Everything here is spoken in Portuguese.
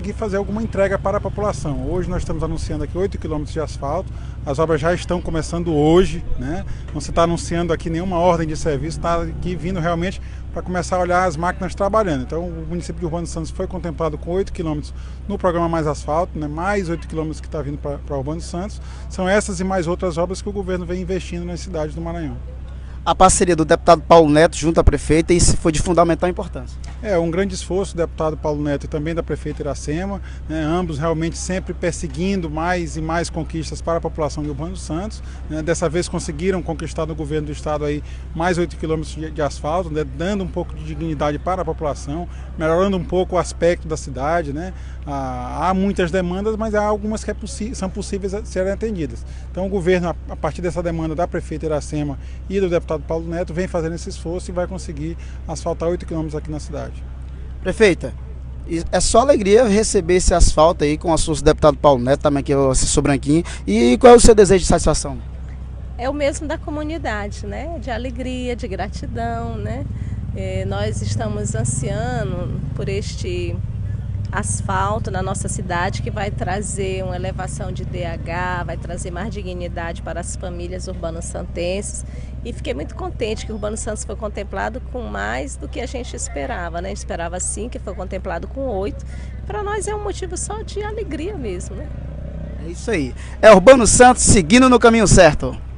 conseguir fazer alguma entrega para a população. Hoje nós estamos anunciando aqui 8 quilômetros de asfalto, as obras já estão começando hoje, né? Não se está anunciando aqui nenhuma ordem de serviço, está aqui vindo realmente para começar a olhar as máquinas trabalhando. Então o município de Urbano dos Santos foi contemplado com 8 quilômetros no programa Mais Asfalto, né? Mais 8 quilômetros que está vindo para Urbano dos Santos. São essas e mais outras obras que o governo vem investindo nas cidades do Maranhão. A parceria do deputado Paulo Neto junto à prefeita, isso foi de fundamental importância. É um grande esforço do deputado Paulo Neto e também da prefeita Iracema, né, ambos realmente sempre perseguindo mais e mais conquistas para a população de Urbano dos Santos. Né, dessa vez conseguiram conquistar no governo do estado aí mais 8 quilômetros de asfalto, né, dando um pouco de dignidade para a população, melhorando um pouco o aspecto da cidade. Né. Há muitas demandas, mas há algumas que são possíveis a serem atendidas. Então o governo, a partir dessa demanda da prefeita Iracema e do deputado Paulo Neto, vem fazendo esse esforço e vai conseguir asfaltar 8 quilômetros aqui na cidade. Prefeita, é só alegria receber esse asfalto aí com o nosso deputado Paulo Neto, também que é o assessor Branquinho. E qual é o seu desejo de satisfação? É o mesmo da comunidade, né? De alegria, de gratidão, né? Nós estamos ansiando por este asfalto na nossa cidade, que vai trazer uma elevação de DH, vai trazer mais dignidade para as famílias urbano-santenses. E fiquei muito contente que o Urbano Santos foi contemplado com mais do que a gente esperava, né? A gente esperava 5, que foi contemplado com 8. Para nós é um motivo só de alegria mesmo, né? É isso aí. É Urbano Santos seguindo no caminho certo.